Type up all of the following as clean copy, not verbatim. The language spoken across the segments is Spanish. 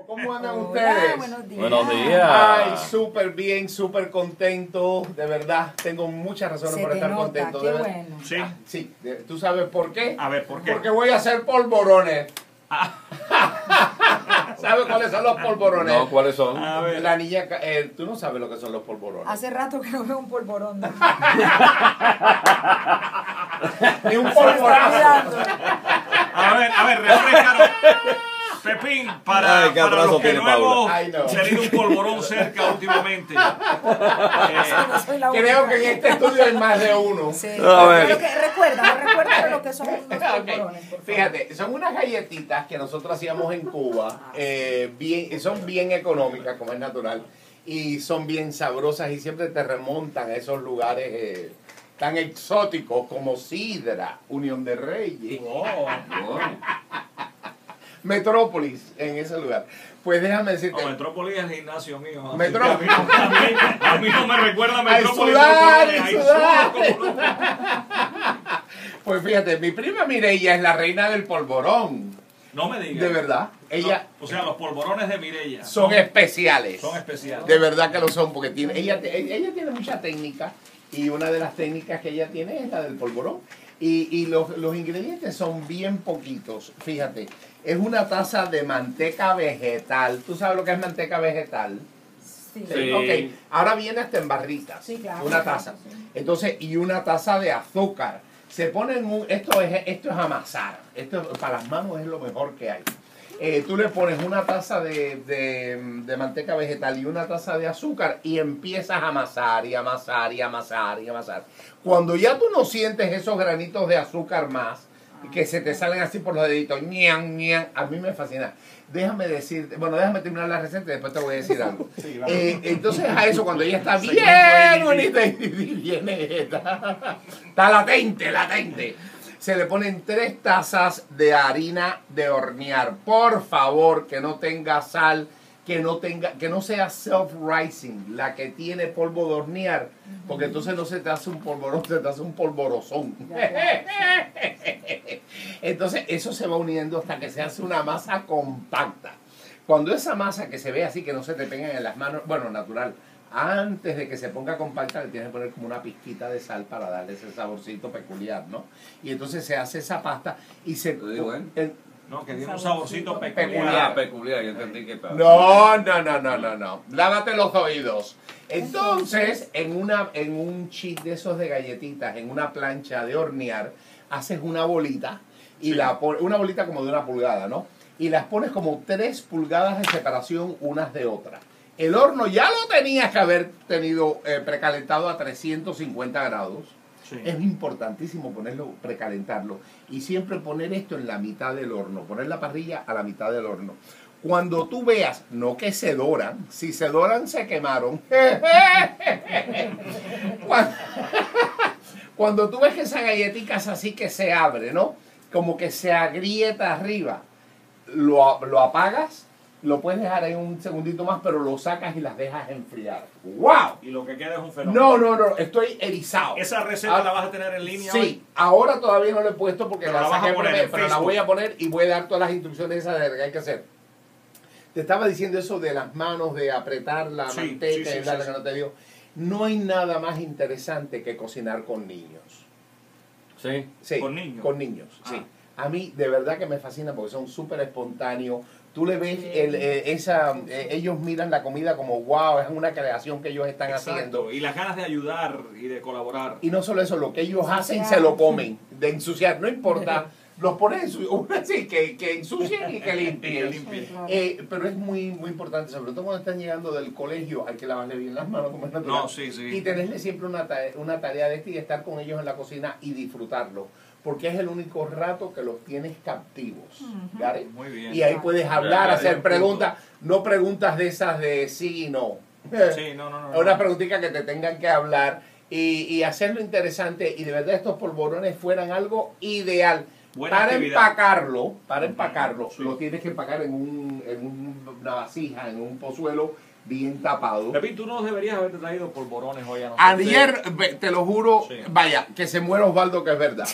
¿Cómo andan Hola, ustedes? buenos días. Buenos días. Ay, súper bien, súper contento. De verdad, tengo muchas razones Se por te estar nota, contento. qué de verdad. bueno. Sí. Sí, ¿tú sabes por qué? A ver, ¿por qué? Porque voy a hacer polvorones. ¿Sabes cuáles son los polvorones? No, ¿cuáles son? A ver. La niña, tú no sabes lo que son los polvorones. Hace rato que no veo un polvorón. ¿No? Ni un Se me está polvorazo. olvidando. A ver, refrescanos. Pepín, para, Ay, qué para atraso los que tiene no Paula. hemos Ay, no. tenido un polvorón cerca últimamente. No soy la Creo única. que en este estudio hay más de uno. Sí. A ver. Pero que recuerda lo que son los Ok, polvorones, por favor. fíjate, son unas galletitas que nosotros hacíamos en Cuba, son bien económicas, como es natural, y son bien sabrosas y siempre te remontan a esos lugares tan exóticos como Sidra, Unión de Reyes, Oh, Metrópolis, en ese lugar. Pues déjame decirte, no, Metrópolis es el gimnasio mío. así Metrópolis. que a mí no me recuerda a Ay, Metrópolis. sudar, no, ay, sudar. como no. pues fíjate, mi prima Mireya es la reina del polvorón, No me digas. de verdad. Ella No, o sea, los polvorones de Mireya son especiales. son especiales. De verdad que lo son, porque ella tiene mucha técnica y una de las técnicas que ella tiene es la del polvorón. Y los ingredientes son bien poquitos, fíjate. Es una taza de manteca vegetal. ¿Tú sabes lo que es manteca vegetal? Sí. Sí. Ok, ahora viene hasta en barritas. Sí, claro. Una taza. Entonces, y una taza de azúcar. Se ponen esto es amasar. Esto para las manos es lo mejor que hay. Tú le pones una taza de manteca vegetal y una taza de azúcar y empiezas a amasar y amasar y amasar y amasar. Cuando ya tú no sientes esos granitos de azúcar más, que se te salen así por los deditos, ñan, ñan, a mí me fascina. Déjame terminar la receta y después te voy a decir algo. Sí, vamos. Entonces a eso, cuando ella está Segmento bien ADD. bonita y viene, está latente. Se le ponen 3 tazas de harina de hornear. Por favor, que no tenga sal, que no sea self-rising, la que tiene polvo de hornear, porque entonces no se te hace un polvorón, se te hace un polvorozón. Entonces eso se va uniendo hasta que se hace una masa compacta. Cuando esa masa que se ve así, que no se te pegan en las manos, bueno, natural, antes de que se ponga compacta le tienes que poner como una pizquita de sal para darle ese saborcito peculiar, ¿no? Y entonces se hace esa pasta y se... Lo digo, ¿eh? No, que tiene un saborcito Peculiar. peculiar. Ah, peculiar, yo entendí que para. No. Lávate los oídos. Entonces, en un sheet de esos de galletitas, en una plancha de hornear, haces una bolita, y Sí. una bolita como de 1 pulgada, ¿no? Y las pones como 3 pulgadas de separación unas de otras. El horno ya lo tenías que haber tenido precalentado a 350 grados. Sí. Es importantísimo precalentarlo y siempre poner esto en la mitad del horno, poner la parrilla a la mitad del horno. Cuando tú veas, no que se doran, si se doran se quemaron. Cuando tú ves que esa galletita es así que se abre, ¿no? Como que se agrieta arriba, lo apagas, lo puedes dejar ahí un segundito más, pero lo sacas y las dejas enfriar. ¡Wow! Y lo que queda es un fenómeno. No, estoy erizado. ¿Esa receta la vas a tener en línea hoy? Sí, ahora todavía no la he puesto porque Pero la la vas a saqué poner primero, en pero la Facebook. voy a poner y voy a dar todas las instrucciones esas de lo que hay que hacer. Te estaba diciendo eso de las manos, de apretar la Sí, manteca sí, y darle sí. que no te dio. No hay nada más interesante que cocinar con niños. Sí. Sí, ¿Con niños? Con niños, Ah. sí. A mí de verdad que me fascina porque son súper espontáneos. Tú le ves, ellos miran la comida como wow, es una creación que ellos están haciendo. Exacto. Y las ganas de ayudar y de colaborar. Y no solo eso, lo que ellos hacen se lo comen, de ensuciar, no importa, los ponen así, que ensucien y que limpien. limpien. Pero es muy importante, sobre todo cuando están llegando del colegio, hay que lavarle bien las manos como es natural. No, sí. Y tenerle siempre una tarea de y estar con ellos en la cocina y disfrutarlo, porque es el único rato que los tienes captivos. ¿Got it? Muy bien. Y ahí puedes hablar, Ya, hacer ya, preguntas, no preguntas de esas de sí y no. Sí, no. Una preguntita que te tengan que hablar y hacerlo interesante y de verdad estos polvorones fueran algo ideal. Buena Para actividad. empacarlo, Sí. lo tienes que empacar en una vasija, en un pozuelo bien tapado. Pepín, tú no deberías haber traído polvorones hoy a nosotros. Ayer, te lo juro, Sí. vaya, que se muera Osvaldo, que es verdad.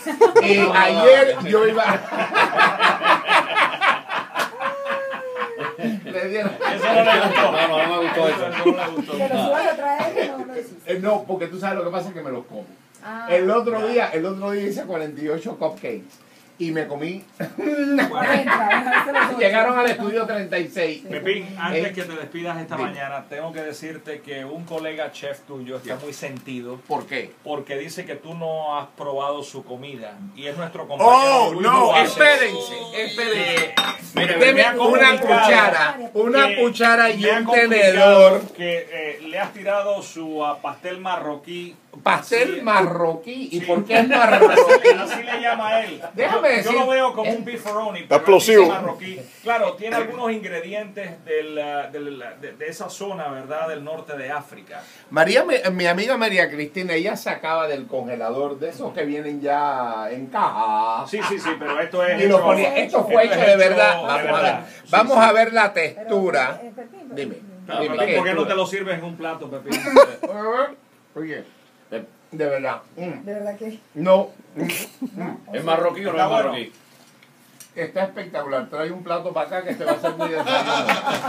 Ayer yo iba... Le le dieron. Eso no le gustó. No me gustó eso. Eso no le gustó. Que los ibas a traer, no lo hiciste. No, porque tú sabes lo que pasa es que me los como. Ah, El otro día hice 48 cupcakes y me comí. Llegaron al estudio 36. Pepín, antes que te despidas esta mañana, tengo que decirte que un colega chef tuyo está muy sentido ¿Por qué? porque dice que tú no has probado su comida y es nuestro compañero. Oh, Luis no, Duarte. espérense. Mire, Deme me ha una comunicado cuchara y me ha un comunicado tenedor. que le has tirado su pastel marroquí. Pastel Sí. marroquí. ¿Y Sí. por qué es marroquí? Así le llama él. Déjame decir- Yo lo veo como un beefaroni, pero Explosivo. él dice marroquí. Claro, tiene algunos ingredientes de esa zona, ¿verdad? Del norte de África. Mi amiga María Cristina, ella sacaba del congelador de esos que vienen ya en caja. Sí, pero esto es. Y lo ponía. Esto fue hecho de verdad. Vamos a ver. Sí, Vamos sí. a ver la textura. Pepín, Dime. Claro, Dime, Pepín, ¿qué ¿por qué no textura? te lo sirves en un plato, Pepín? Oye, de verdad. De verdad que. No. ¿Es marroquí o no Está es bueno. marroquí? Está espectacular. Trae un plato para acá que te va a hacer muy desayuno.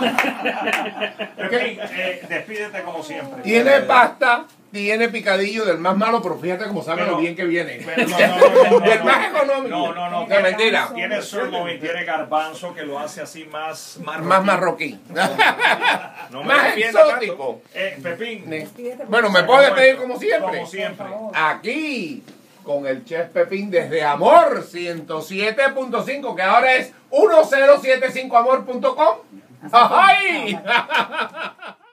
Pepín, despídete como siempre. Tiene pasta, tiene picadillo del más malo, pero fíjate cómo sabe Pero- lo bien que viene. Pero no, Del más económico. No. De mentira. Tiene sirloin, tiene garbanzo que lo hace así más marroquí. Más marroquí. No me Más defienda tanto. exótico. Pepín. Despídete, Bueno, me por puedo favor. despedir como siempre. Como siempre. Por favor. Aquí, con el Chef Pepín desde Amor 107.5, que ahora es 1075amor.com. ¡Ay!